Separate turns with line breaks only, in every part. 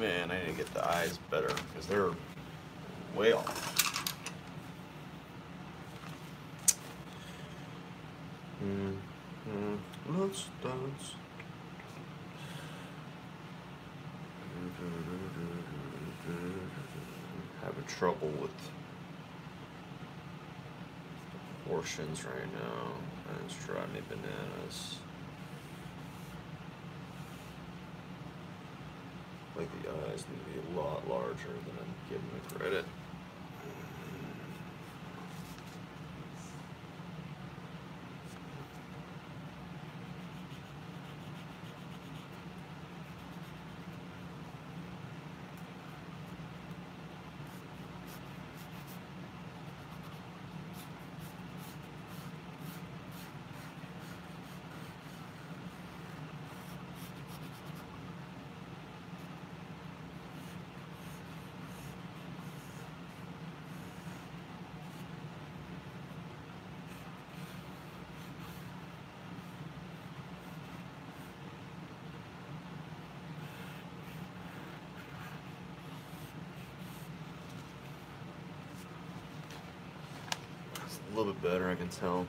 Man, I need to get the eyes better because they're way off. Let's dance. Having trouble with proportions right now. That's driving me bananas. Like the eyes need to be a lot larger than I'm giving them credit. A little bit better, I can tell.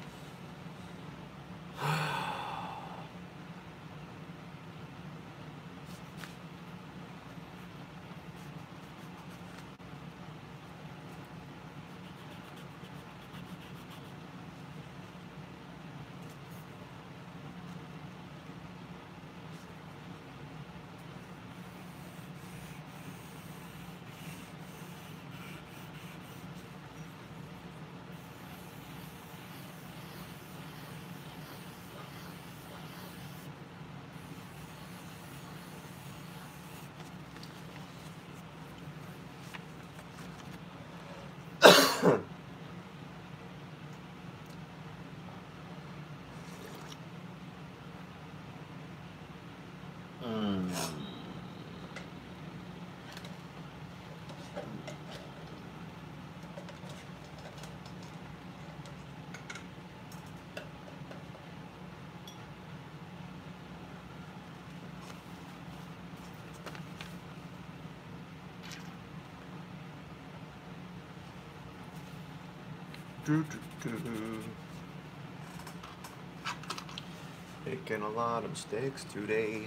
Making a lot of mistakes today.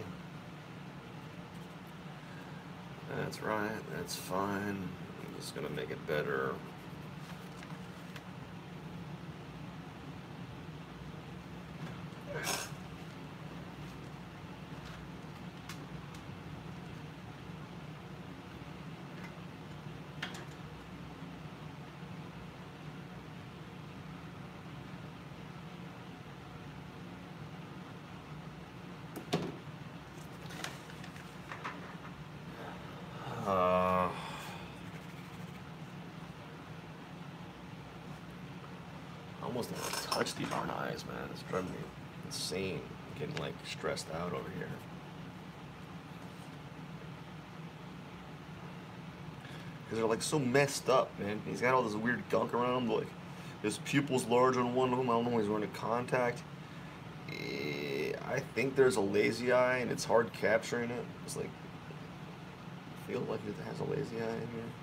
That's right, that's fine. I'm just gonna make it better. I almost don't want to touch these darn eyes, man. It's driving me insane. I'm getting like stressed out over here. Because they're like so messed up, man. He's got all this weird gunk around him. Like his pupil's large on one of them. I don't know when he's wearing a contact. I think there's a lazy eye and it's hard capturing it. It's like, I feel like it has a lazy eye in here.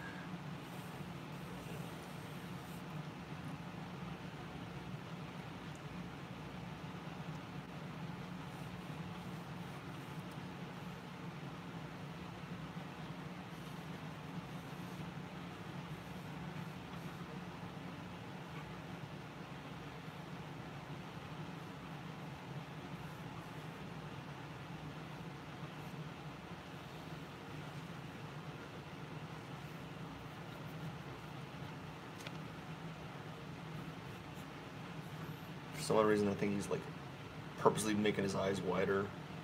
For some odd reason, I think he's like purposely making his eyes wider.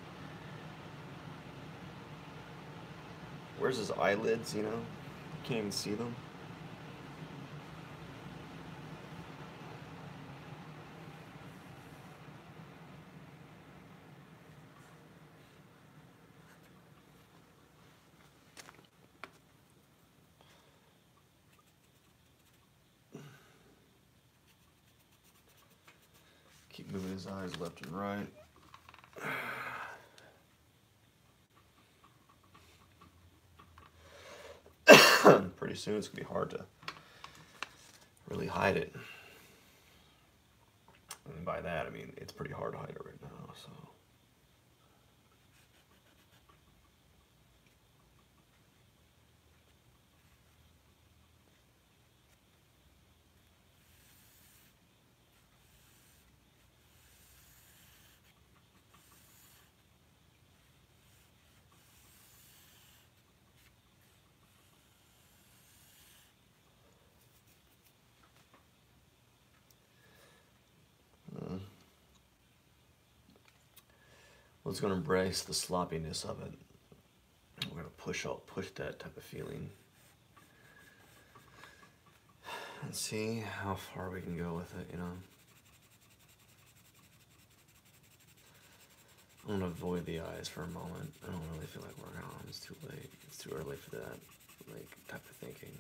Where's his eyelids, you know? Can't even see them. Keep moving his eyes left and right. pretty soon it's gonna be hard to really hide it. And by that I mean it's pretty hard to hide it right now. So. Well, it's gonna embrace the sloppiness of it. We're gonna push that type of feeling, and see how far we can go with it. You know, I'm gonna avoid the eyes for a moment. I don't really feel like working on them. It's too late. It's too early for that, like, type of thinking.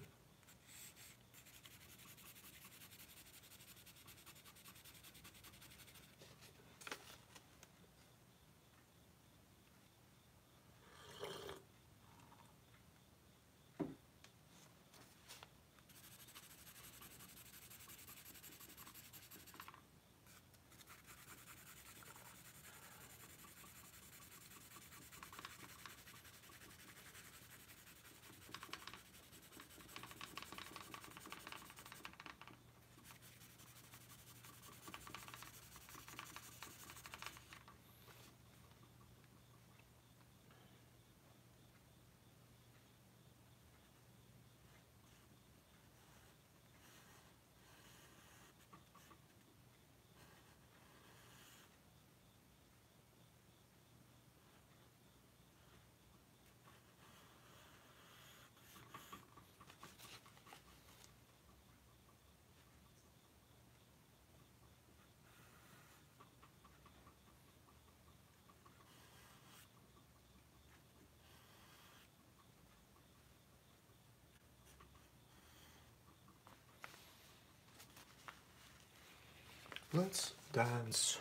Let's dance.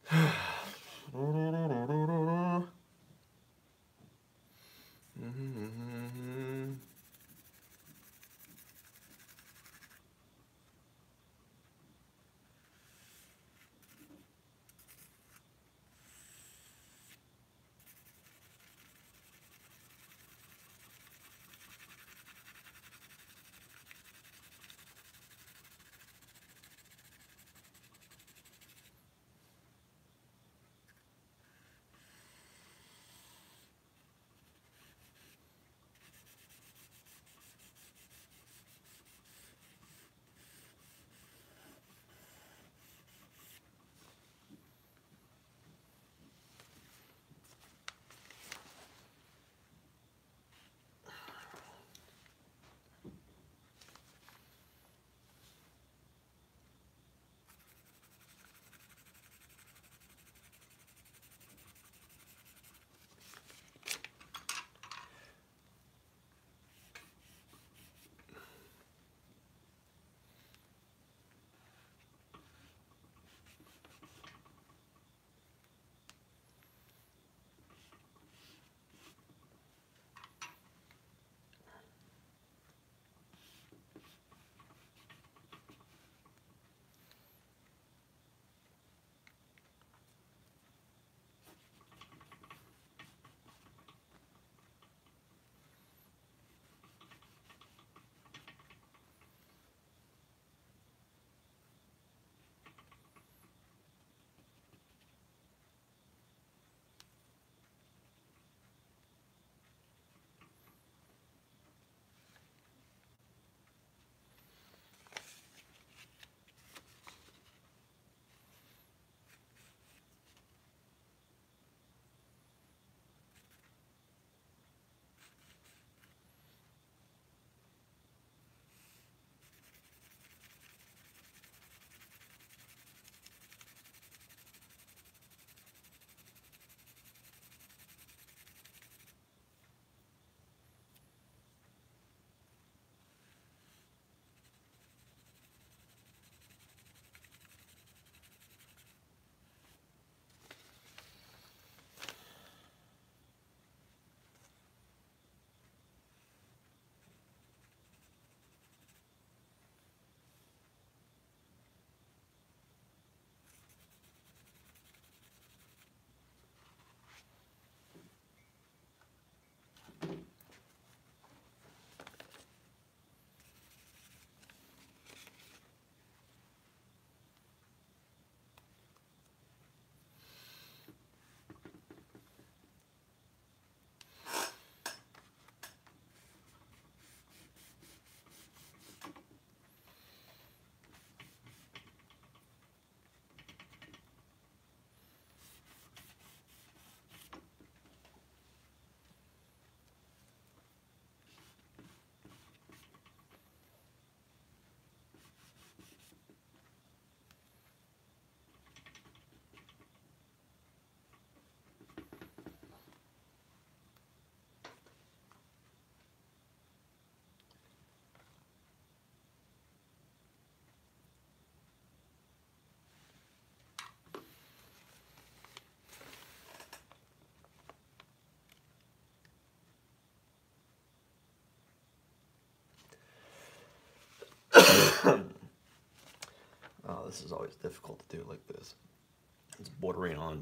Oh, this is always difficult to do like this. It's bordering on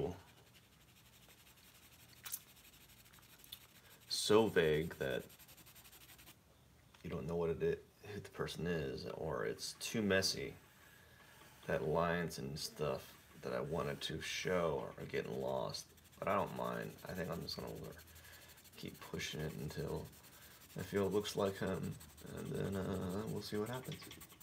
so vague that you don't know who the person is, or it's too messy that lines and stuff that I wanted to show are getting lost. But I don't mind. I think I'm just gonna keep pushing it until I feel it looks like him, and then we'll see what happens.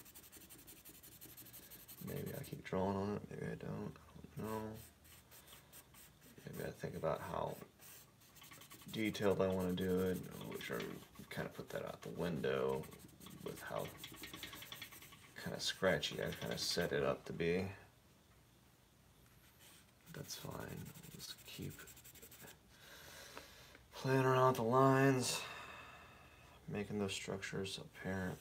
Maybe I keep drawing on it, maybe I don't know. Maybe I think about how detailed I want to do it, which I kind of put that out the window with how kind of scratchy I kind of set it up to be. That's fine. Just keep playing around with the lines, making those structures apparent.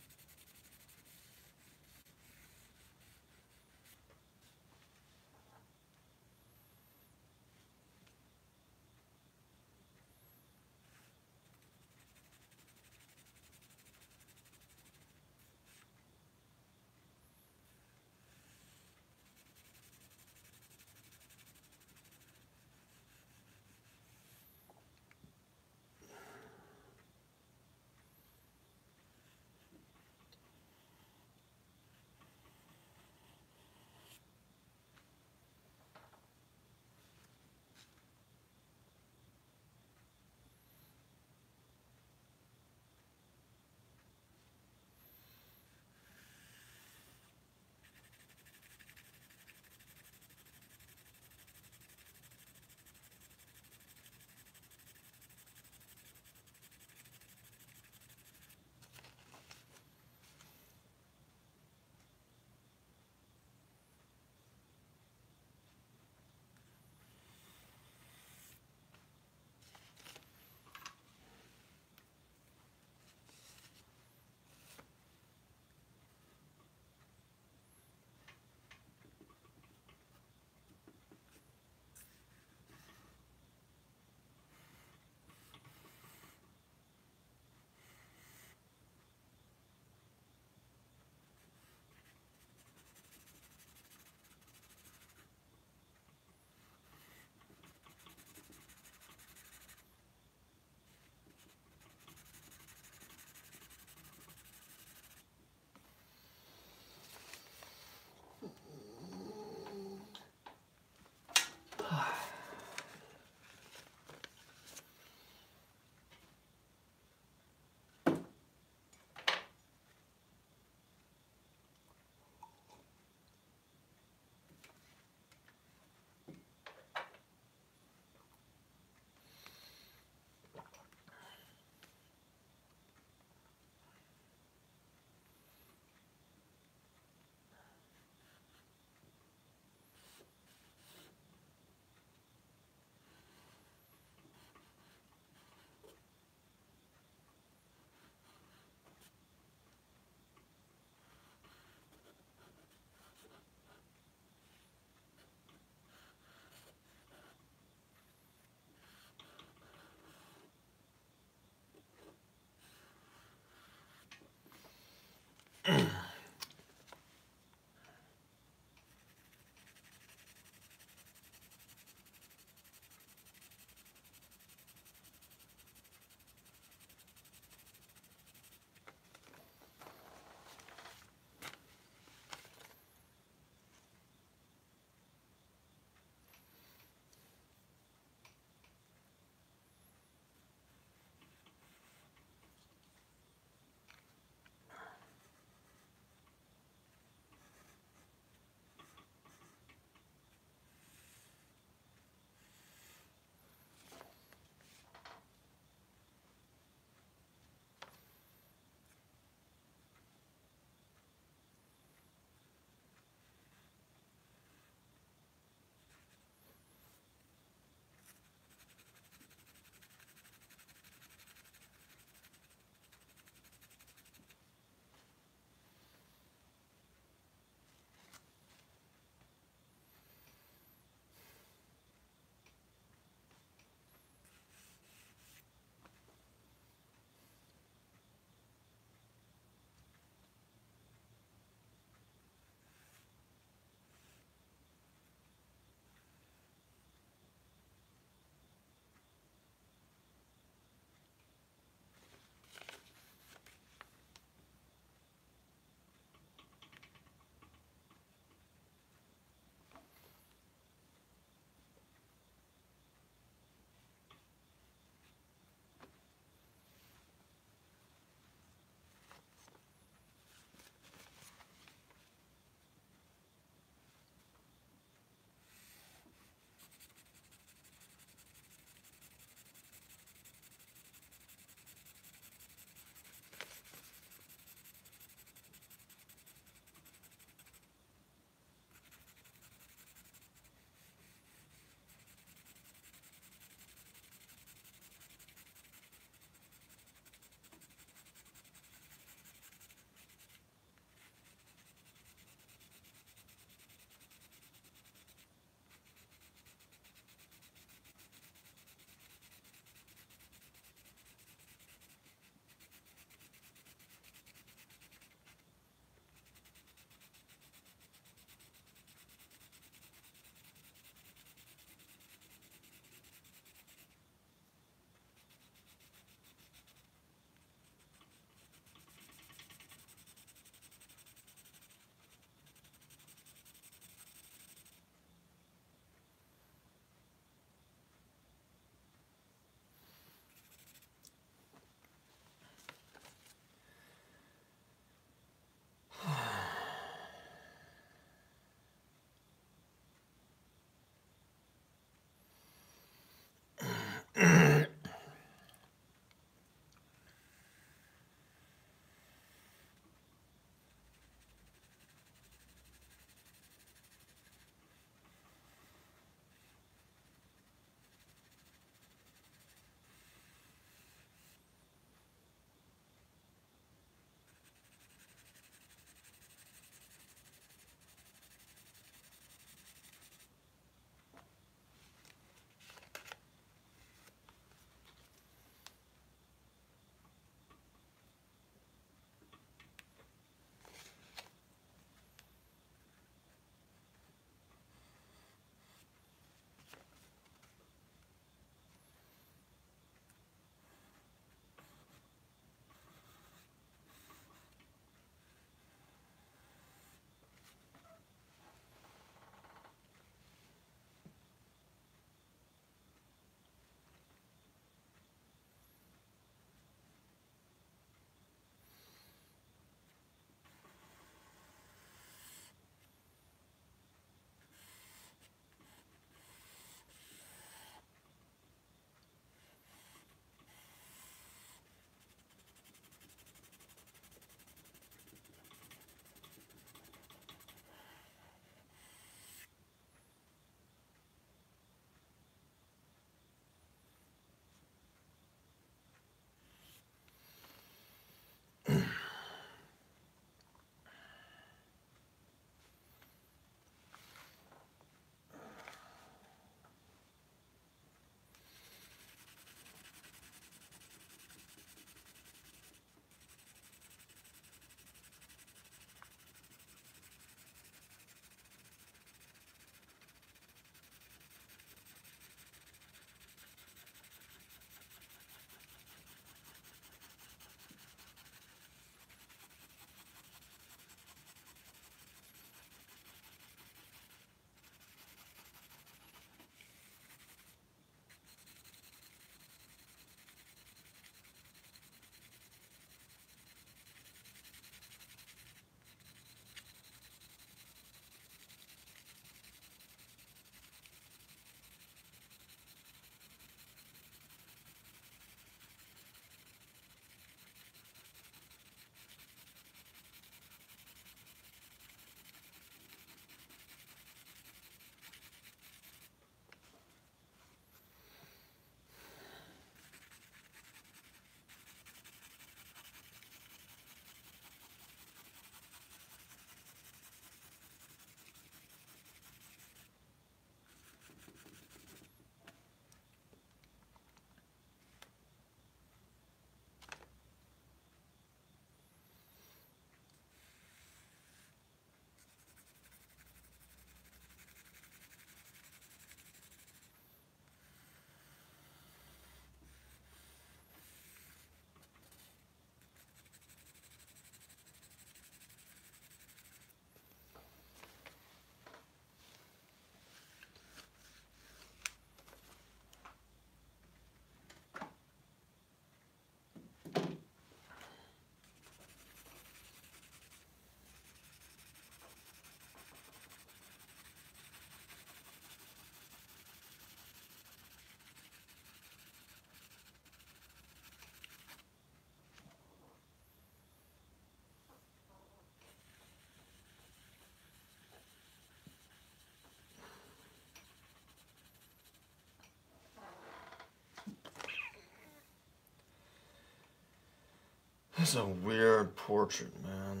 This is a weird portrait, man.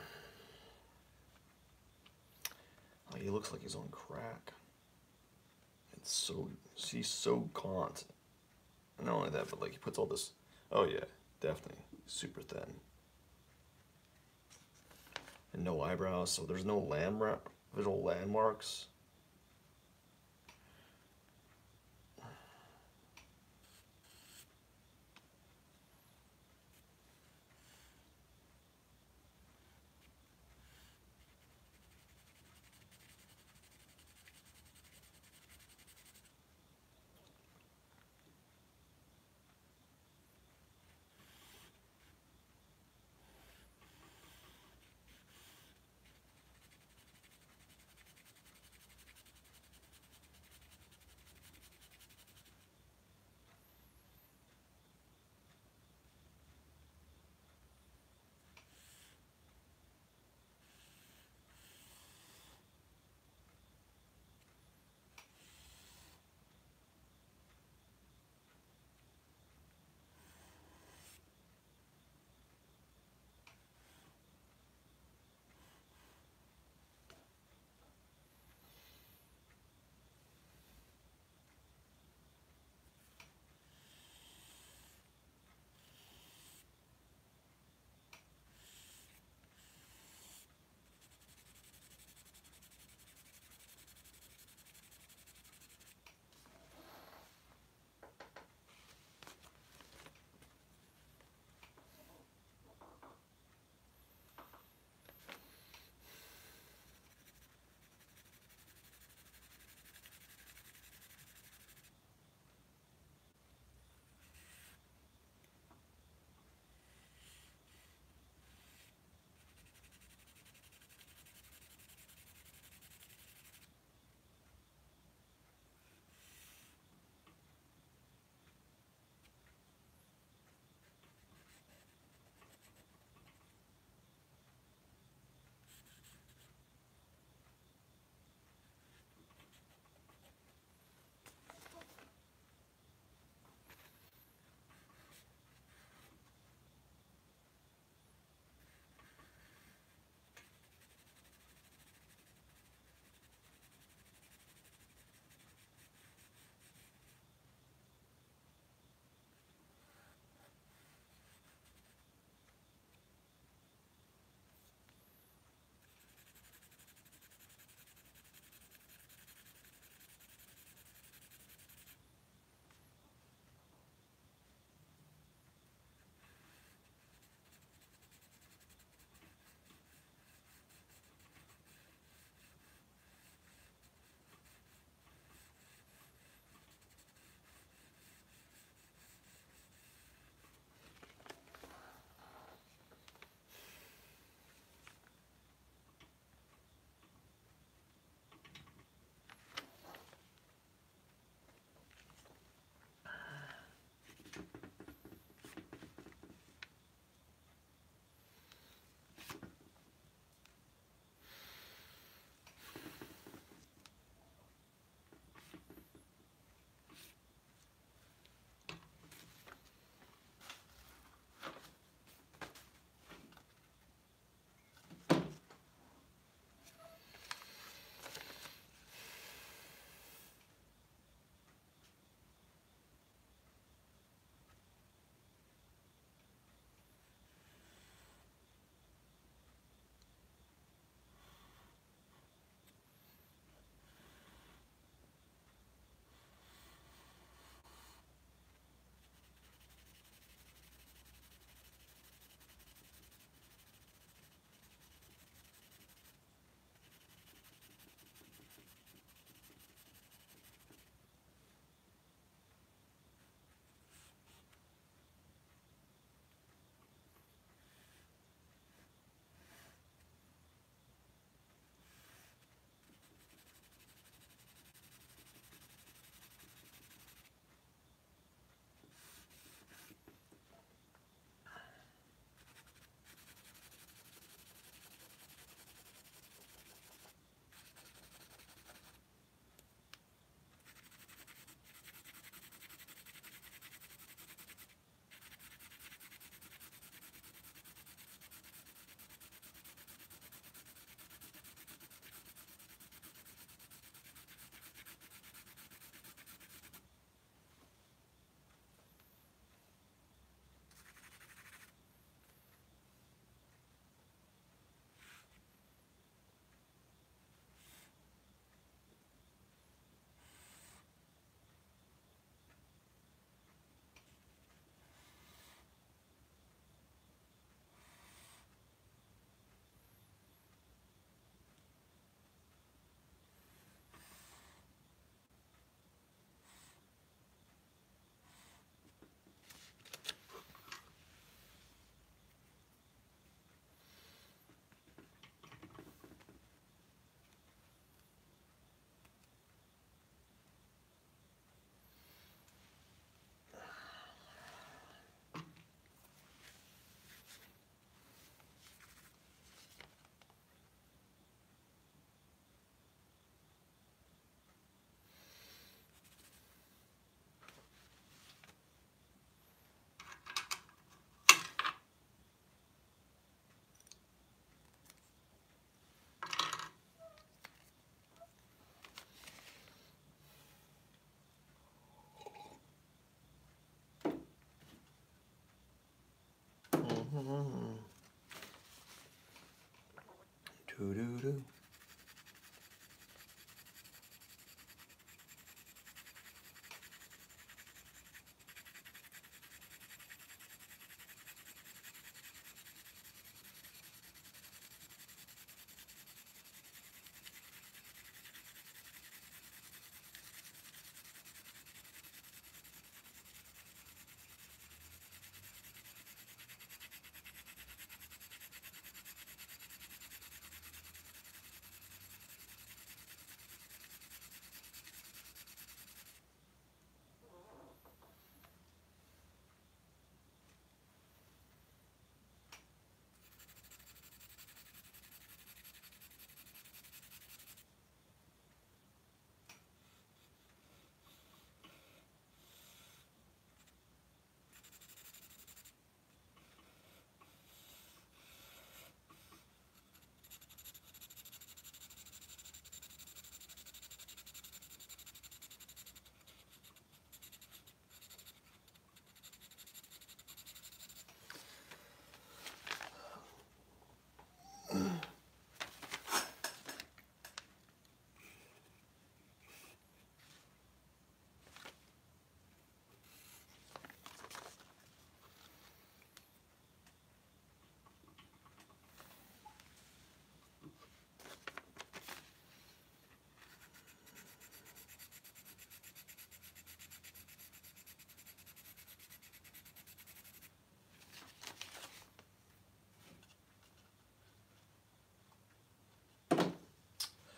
Like, he looks like he's on crack. It's so, he's so gaunt. And not only that, but like he puts all this, oh yeah, definitely super thin. And no eyebrows, so there's no visual landmarks. Doo-doo-doo.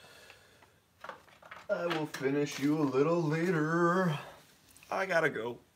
I will finish you a little later. I gotta go.